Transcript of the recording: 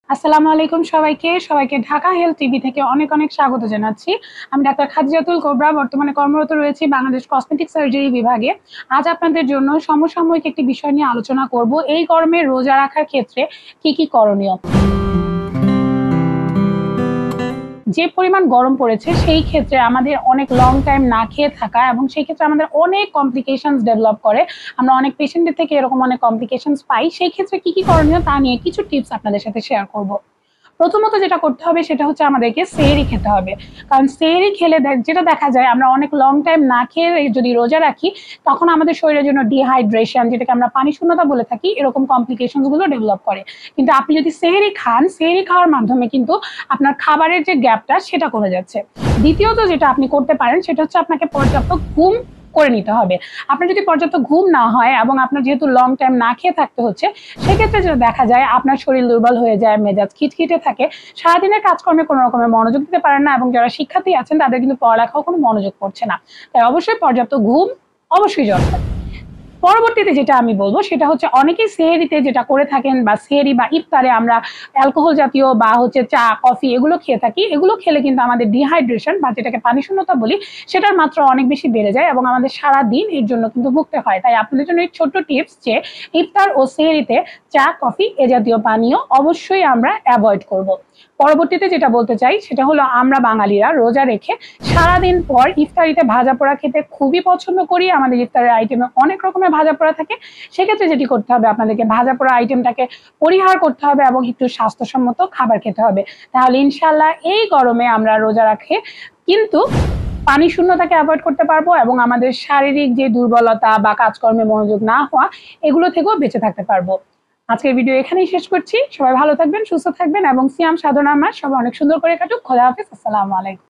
আসসালামু আলাইকুম সবাইকে ঢাকা হেলথ টিভি থেকে অনেক অনেক স্বাগত জানাচ্ছি। আমি ডাক্তার খাদিজাতুল কোবরা, বর্তমানে কর্মরত রয়েছি বাংলাদেশ কসমেটিক সার্জারি বিভাগে। আজ আপনাদের জন্য সমসাময়িক একটি বিষয় নিয়ে আলোচনা করব, এই গরমে রোজা রাখার ক্ষেত্রে কি কি করণীয়। যে পরিমাণ গরম পড়েছে সেই ক্ষেত্রে আমাদের অনেক লং টাইম না খেয়ে থাকা এবং সেই ক্ষেত্রে আমাদের অনেক কমপ্লিকেশনস ডেভেলপ করে। আমরা অনেক পেশেন্টের থেকে এরকম অনেক কমপ্লিকেশনস পাই। সেই ক্ষেত্রে কি কি করণীয় তা নিয়ে কিছু টিপস আপনাদের সাথে শেয়ার করব। প্রথমত যেটা করতে হবে সেটা হচ্ছে আমাদেরকে সেহরি খেতে হবে। কারণ সেহরি খেলে যেটা দেখা যায়, আমরা অনেক লং টাইম না খেয়ে যদি রোজা রাখি তখন আমাদের শরীরের জন্য ডিহাইড্রেশন, যেটাকে আমরা পানি শূন্যতা বলে থাকি, এরকম কমপ্লিকেশনস গুলো ডেভেলপ করে। কিন্তু আপনি যদি সেহরি খান, সেহরি খাওয়ার মাধ্যমে কিন্তু আপনার খাবারের যে গ্যাপটা সেটা কমে যাচ্ছে। দ্বিতীয়ত যেটা আপনি করতে পারেন সেটা হচ্ছে আপনাকে পর্যাপ্ত ঘুম করে নিতে হবে। আপনার যদি পর্যাপ্ত ঘুম না হয় এবং আপনার যেহেতু লং টাইম না খেয়ে থাকতে হচ্ছে, সেক্ষেত্রে যেটা দেখা যায় আপনার শরীর দুর্বল হয়ে যায়, মেজাজ খিটখিটে থাকে, সারাদিনের কাজকর্মে কোনো রকমের মনোযোগ দিতে পারেন না এবং যারা শিক্ষার্থী আছেন তাদের কিন্তু পড়ালেখাও কোনো মনোযোগ পড়ছে না। তাই অবশ্যই পর্যাপ্ত ঘুম অবশ্যই দরকার। পরবর্তীতে যেটা আমি বলবো সেটা হচ্ছে অনেকেই সেহরিতে যেটা করে থাকেন বা সেহরি বা ইফতারে আমরা অ্যালকোহল জাতীয় বা চা কফি এগুলো খেয়ে থাকি। এগুলো খেলে কিন্তু আমাদের ডিহাইড্রেশন বা যেটাকে পানি শূন্যতা বলি সেটার মাত্রা অনেক বেশি বেড়ে যায় এবং আমাদের সারা দিন এর জন্য কিন্তু ভুগতে হয়। তাই আপনাদের জন্য এই ছোট্ট টিপস যে ইফতার ও সেহরিতে চা কফি এ জাতীয় পানীয় অবশ্যই আমরা অ্যাভয়েড করব। পরবর্তীতে যেটা বলতে চাই সেটা হলো, আমরা বাঙালিরা রোজা রেখে সারাদিন পর ইফতারিতে ভাজা পোড়া খেতে খুবই পছন্দ করি। আমাদের ইফতারের আইটেমে অনেক রকমের ভাজা পোড়া থাকে। সেক্ষেত্রে যেটি করতে হবে, আপনাদেরকে ভাজা পোড়া আইটেমটাকে পরিহার করতে হবে এবং একটু স্বাস্থ্যসম্মত খাবার খেতে হবে। তাহলে ইনশাল্লাহ এই গরমে আমরা রোজা রাখে কিন্তু পানি শূন্যতাকে অ্যাভয়েড করতে পারবো এবং আমাদের শারীরিক যে দুর্বলতা বা কাজকর্মে মনোযোগ না হওয়া, এগুলো থেকেও বেঁচে থাকতে পারবো। আজকের ভিডিও এখানেই শেষ করছি। সবাই ভালো থাকবেন, সুস্থ থাকবেন এবং সিয়াম সাধনার মাস সবাই অনেক সুন্দর করে কাটুক। খোদা হাফেজ। আসসালামু আলাইকুম।